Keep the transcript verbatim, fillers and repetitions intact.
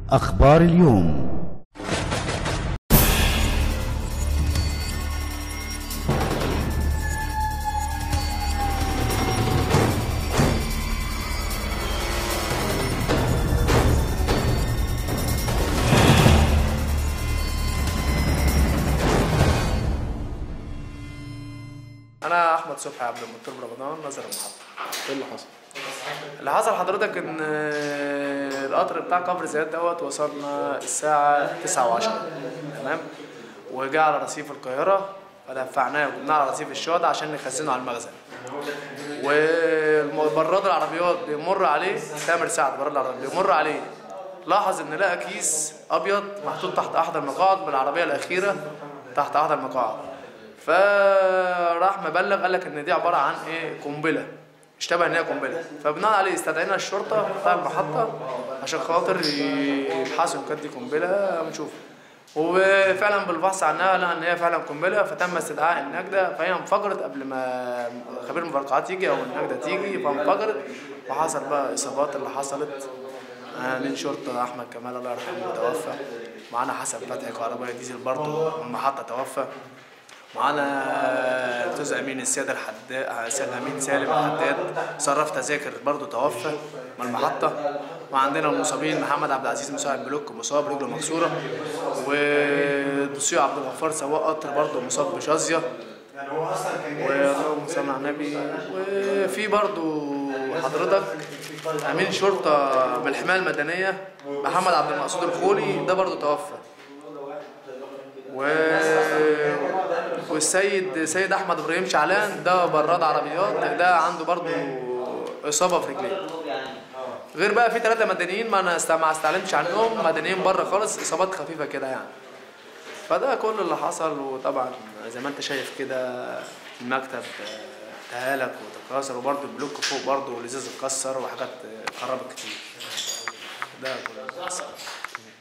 أخبار اليوم. انا احمد صبحي عبد المطلب رمضان نظر المحطه. ايه اللي حصل؟ اللي حصل حضرتك ان القطر بتاع كفر زياد دوت وصلنا الساعه تسعة وعشرة، تمام، وجا على رصيف القاهره فدفعناه وجبناه على رصيف الشهداء عشان نخزنه على المخزن. وبراد العربيات بيمر عليه تامر سعد، براد العربيات بيمر عليه، لاحظ ان لقى كيس ابيض محطوط تحت احد المقاعد بالعربيه الاخيره تحت احد المقاعد، فراح مبلغ قال لك ان دي عباره عن ايه، قنبله، اشتبه ان هي قنبله. فبناء عليه استدعينا الشرطه بتاع المحطه عشان خاطر يبحثوا ان كانت دي قنبله ونشوف. وفعلا بالبحث عنها لقى ان هي فعلا قنبله، فتم استدعاء النجده، فهي انفجرت قبل ما خبير المفرقعات يجي او النجده تيجي، فانفجرت وحصل بقى الاصابات اللي حصلت. امين شرطه احمد كمال الله يرحمه توفى، معانا حسن فتحي كهربائي ديزل برضه من المحطه توفى، معانا الاستاذ امين السيد الحداد، السيد امين سالم الحداد صرف تذاكر برضه توفى من المحطه. وعندنا المصابين محمد عبد العزيز مساعد بلوك مصاب رجله مكسوره، ودسوق عبد الغفار سواق قطر برضه مصاب بشظيه، اللهم صل على النبي. وفي برضه حضرتك امين شرطه من الحمايه المدنيه محمد عبد المقصود الخولي ده برضه توفى. و... والسيد سيد احمد ابراهيم شعلان ده براد عربيات، ده عنده برضه اصابه في رجليه. غير بقى في ثلاثه مدنيين ما انا ما استعلمتش عنهم، مدنيين بره خالص، اصابات خفيفه كده يعني. فده كل اللي حصل. وطبعا زي ما انت شايف كده المكتب تهالك وتكاثر، وبرضه البلوك فوق برضه والازاز اتكسر وحاجات خربت كتير. ده كل اللي حصل.